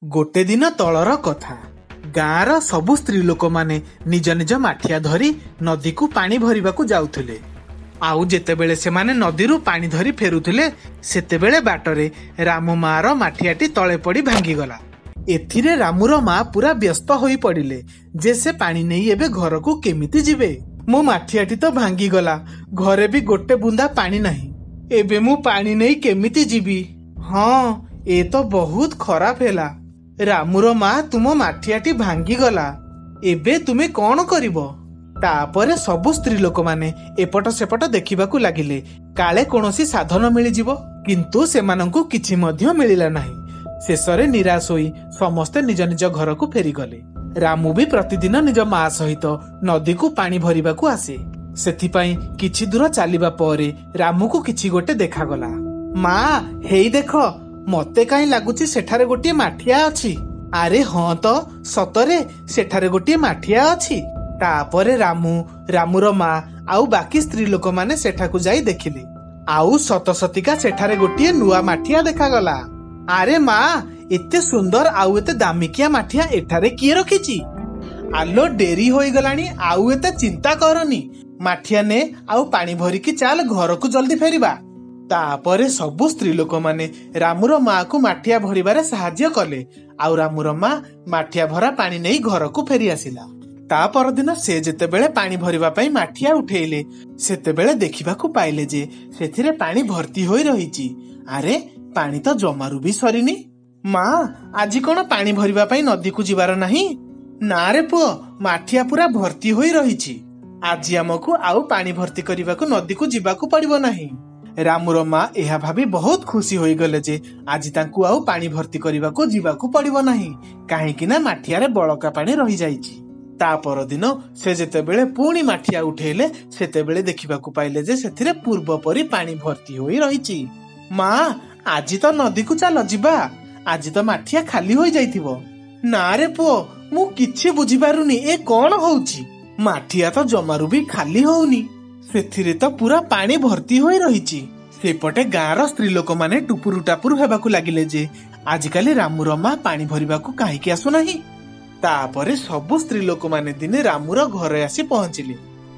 गोटे दिन तलर कथा गाँवर सबु स्त्री लोक माने निज निज माठिया धरी नदी को पानी भरिबाकू जाउथिले। आउ जेतेबेले सेमाने नदीरू पानी धरी फेरुथिले सेतेबेले बाटरे रामू मार माठियाटी तळे पड़ी भांगीगला। एथिरे रामूर माँ पूरा व्यस्त होई पड़िले जे से पानी नहीं एबे घर को केमिति जिवे। मो माठियाटी तो भांगीगला, घरे भी गोटे बुंदा पानी नहीं, एबे मु पानी नहीं केमिति जिबी। हाँ ए तो बहुत खराब हैला। रामूर माँ तुम माठियाटी भांगीगला, एबे तुमे कौन करिबो? तापरे सबु स्त्री लोक माने एपट सेपट देखिबाकू लागिले काले कोनोसी साधन मिली जिवो, किंतु सेमानंकु किछि मध्य मिलिला नाही। शेषरे निराश होई समस्ते निज निज घर को फेरी गले। रामू भी प्रतिदिन निज माँ सहित नदी को पानी भरिबाकू आसे। सेथिपाई किछि दूर चलिबा परे रामू को किछि गोटे देखागला। माँ हेई देख, मते काई लागुची सेठारे गोटे माठिया अछि। अरे हाँ तो सतरे सेठारे गोटे माठिया अछि। तापरे रामूर माँ आउ बाकी स्त्री लोक माने सेठाकू जाई देखिले, आउ सत सतिका सेठारे गोटे नुआ माठिया देखागला। अरे माँ एते सुंदर आउ एते दामिकिया माठिया एठारे किए रखिची? आलो डेरी होई गलानी, आउ एते चिंता करनी, माठिया ने आउ पानी भरिकी चाल घर को जल्दी फेरिबा। तापरे सबु स्त्री लोक माने रामूर माँ को माठिया भरिबारे सहाय्य कले, आउ रामूर माँ माठिया भरा पानी नहीं घर को फेरी आसिला। ता परदिन से जेतेबेले पानी भरिबा पई माठिया उठेइले सेतेबेले देखिबाकू पाइले जे सेथिरे पानी भर्ती होई रहिची। अरे पानी तो जमारू भी सरीनी। माँ आजी कोन पानी भरिबा पई नदी को जिबार नाही? ना रे पुओ, माठिया पूरा भर्ती होई रहिची। आजी हमकू आउ पानी भर्ती करिबाकू नदी को जिबाकू पड़िबो नाही। रामूर माँ एहा भाबी बहुत खुशी होई गले जे आजी तांकू आउ पानी भर्ती करिबाकू जिबाकू पड़िबो नाही, काहेकि ना माठिया रे बळका पानी रही जाईची। ता परदिन से जेतेबेले पुणी माठिया उठेले सेतेबेले देखिबाकू पाइले जे सेथिरे पूर्व परी पानी भर्ती होई रहिची। माँ आजी तो नदी को चल जिबा, आजी तो माठिया खाली होई जाइथिबो। ना रे पुओ, मु किछि बुझी पारुनी ए कोन होउची? माठिया तो जमारू भी खाली होउनी, सेथिरे तो पूरा पानी भर्ती होई रहिची। सेपटे गाँर स्त्री लोक माने टुपुरु टापुरु हेबाकू लागिले जे आजिकाली रामूर माँ पानी भरिबाकू काहेकि आसु नाही। तापरे सबु स्त्री लोक माने दिने रामूर घरे आसी पहुंचिले,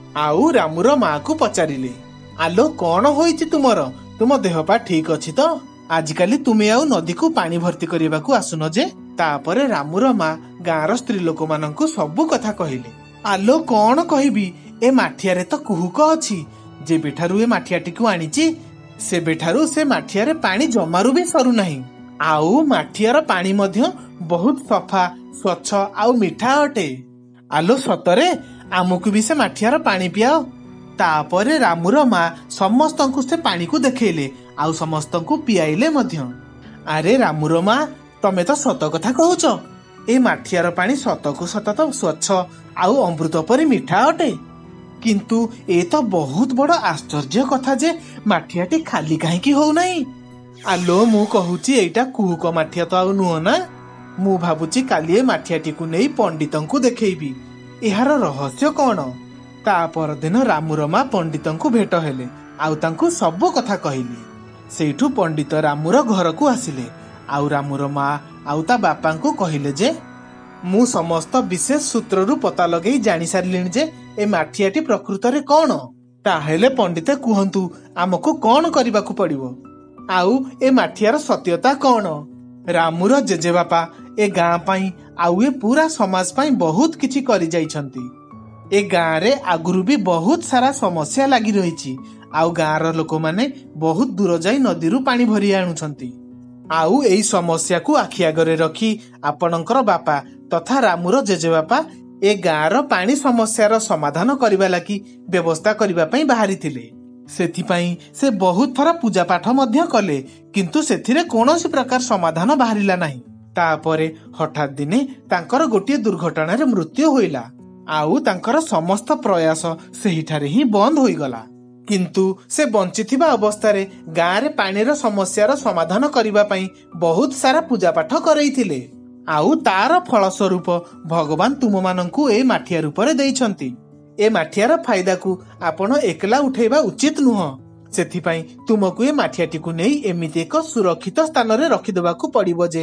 आउ रामूर माँ को पचारिले, आलो कोन होइची तुमर? तुम देह पा ठीक अछि तो? आजिकाली तुमे आउ नदी को पानी भर्ती करिबाकू आसुन जे? तापरे रामूर माँ गाँर स्त्री लोक मानंकू सबु कथा कहिले। आलो कोन कहिबी, ए माठिया रे तो कुहुक अछि। जे बेठारू ए माठियाटी को आनिची से बेठारू से माठिया रे पानी जमारू भी सरू नाही, आउ माठियार पानी मध्य बहुत सफा स्वच्छ आउ मीठा अटे। आलो सतरे आमकू भी से माठियार पानी पियाओ। तापरे रामूर माँ समस्तंकु से पानी को देखेले, आउ समस्तंकु पियाइले मध्य। अरे रामूर माँ तमे तो सत कथा कहूच, ए माठियार पानी सतकु सत तो स्वच्छ आउ अमृत परी मीठा अटे। किंतु ए तो बहुत बड़ आश्चर्य कथा जे माठियाटी खाली काहेकि हो नाही। आलो मु कहूची एटा कुहुक माठिया तो आउ नुह ना। मु भाबुची काली ए माठियाटी को नहीं पंडितंकु देखैबी, एहार रहस्य कौन? ता परदिन रामूर माँ पंडितंकु भेट हेले, आउ तांकु सबु कथा कहिले। सेठू पंडित रामूर घर को आसिले, आउ रामूर माँ आउ ता बापांकु कहिले जे मु समस्त विशेष सूत्ररू पता लगेई जानी सारिलिन जे ए माठियाटी प्रकृत रे कौन। ताहेले पंडिते कुहंतु आमको कौन करिबाकू पड़िबो, आउ ए माठियार सत्यता कौन? रामूर जेजे बापा ए गाँ पाई आउ ए पूरा समाज पाई बहुत किछि करि जाइछंती। ए गाँ रे आगुरु भी बहुत सारा समस्या लगी रही, आउ गाँर लोक माने बहुत दूर जाई नदीरू पानी भरी आणुछंती। आउ एई समस्या को आखि आगरे रखी आपणकर बापा तथा रामूर जेजे बापा ए गाँर पानी समस्यार समाधान करिबा लागि व्यवस्था करिबा पई बाहरी थिले। सेथिपाई से बहुत थरा पूजा पाठ मध्य कले, किंतु सेथिरे कोनोसी प्रकार समाधान बाहरिला नाही। तापरे हठात दिने तांकर गोटिए दुर्घटना रे मृत्यु होइला, आउ तांकर समस्त प्रयास सेहिठारे ही बंद होई गला। किंतु से बंचिथिबा अवस्था रे गाँ रे पानीर समस्यार समाधान करिबा पई बहुत सारा पूजा पाठ करैथिले, आउ तार फलस्वरूप भगवान तुम मानंकु ए माठिया रूप रे दैछंती। ए माठियार फायदा को आपण एकला उठेबा उचित नुह, सेथिपाई तुमकु ए माठियाटी को नै एमिति एक सुरक्षित स्थान रे रखि देबाकू पड़िबो जे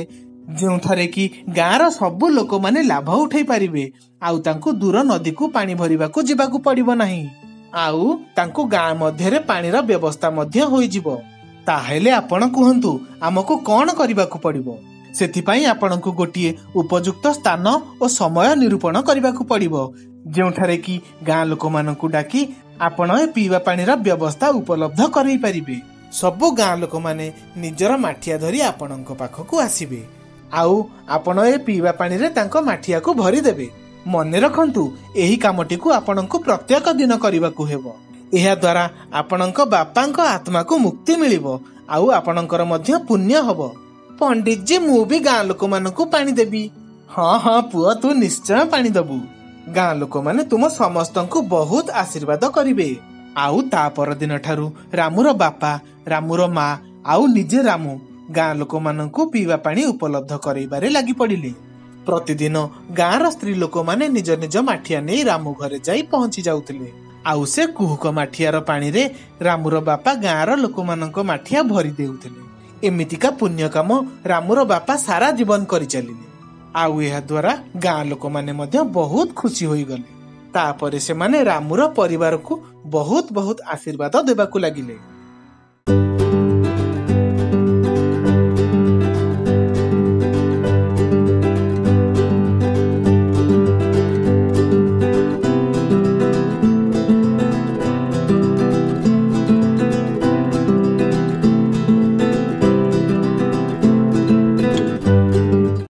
ଯେଉଁଠାରେ କି ଗାଁର ସବୁ ଲୋକମାନେ ଲାଭ ଉଠାଇ ପାରିବେ ଆଉ ତାଙ୍କୁ ଦୂର ନଦୀକୁ ପାଣି ଭରିବାକୁ ଯିବାକୁ ପଡିବ ନାହିଁ ଆଉ ତାଙ୍କୁ ଗାଁ ମଧ୍ୟରେ ପାଣିର ବ୍ୟବସ୍ଥା ମଧ୍ୟ ହୋଇଯିବ। ତାହେଲେ ଆପଣ କୁହନ୍ତୁ ଆମକୁ କଣ କରିବାକୁ ପଡିବ? ସେଥିପାଇଁ ଆପଣଙ୍କୁ ଗୋଟିଏ ଉପଯୁକ୍ତ ସ୍ଥାନ ଓ ସମୟ ନିରୂପଣ କରିବାକୁ ପଡିବ ଯେଉଁଠାରେ କି ଗାଁ ଲୋକମାନଙ୍କୁ ଡାକି ଆପଣ ଏ ପିଇବା ପାଣିର ବ୍ୟବସ୍ଥା ଉପଲବ୍ଧ କରାଇ ପାରିବେ। ସବୁ ଗାଁ ଲୋକମାନେ ନିଜର ମାଠିଆ ଧରି ଆପଣଙ୍କ ପାଖକୁ ଆସିବେ ଆଉ ଆପଣ ଏ ପିଇବା ପାଣିରେ ତାଙ୍କ ମାଠିଆକୁ ଭରିଦେବେ। ମନେ ରଖନ୍ତୁ ଏହି କାମଟିକୁ ଆପଣଙ୍କୁ ପ୍ରତ୍ୟେକ ଦିନ କରିବାକୁ ହେବ। ଏହା ଦ୍ୱାରା ଆପଣଙ୍କ ବାପାଙ୍କ ଆତ୍ମାକୁ ମୁକ୍ତି ମିଳିବ ଆଉ ଆପଣଙ୍କର ମଧ୍ୟ ପୁଣ୍ୟ ହବ। ପଣ୍ଡିତଜୀ ମୁଁ ବି ଗାଁ ଲୋକମାନଙ୍କୁ ପାଣି ଦେବି। ହଁ ପୁଅ ତୁ ନିଶ୍ଚୟ ପାଣି ଦବୁ। ଗାଁ ଲୋକମାନେ ତୁମ ସମସ୍ତଙ୍କୁ ବହୁତ ଆଶୀର୍ବାଦ କରିବେ। ଆଉ ତା ପରଦିନ ଠାରୁ ରାମୁର ବାପା ରାମୁର ମା ଆଉ ନିଜେ ରାମୁ ଗାଁ ଲୋକମାନଙ୍କୁ ପିଇବା ପାଣି ଉପଲବ୍ଧ କରାଇବାରେ ଲାଗି ପଡିଲେ। ପ୍ରତିଦିନ ଗାଁର ସ୍ତ୍ରୀ ଲୋକମାନେ ନିଜ ନିଜ ମାଠିଆ ନେଇ ରାମୁ ଘରେ ଯାଇ ପହଞ୍ଚି ଯାଉଥିଲେ ଆଉ ସେ କୁହୁକ ମାଠିଆର ପାଣିରେ ରାମୁର ବାପା ଗାଁର ଲୋକମାନଙ୍କ ମାଠିଆ ଭରି ଦେଉଥିଲେ। ଏମିତିକା ପୁଣ୍ୟ କାମ ରାମୁର ବାପା ସାରା ଜୀବନ କରିଚାଲିଲେ ଆଉ ଏହା ଦ୍ୱାରା ଗାଁ ଲୋକମାନେ ମଧ୍ୟ ବହୁତ ଖୁସି ହୋଇଗଲେ। ତାପରେ ସେମାନେ ରାମୁର ପରିବାରକୁ ବହୁତ ବହୁତ ଆଶୀର୍ବାଦ ଦେବାକୁ ଲାଗିଲେ।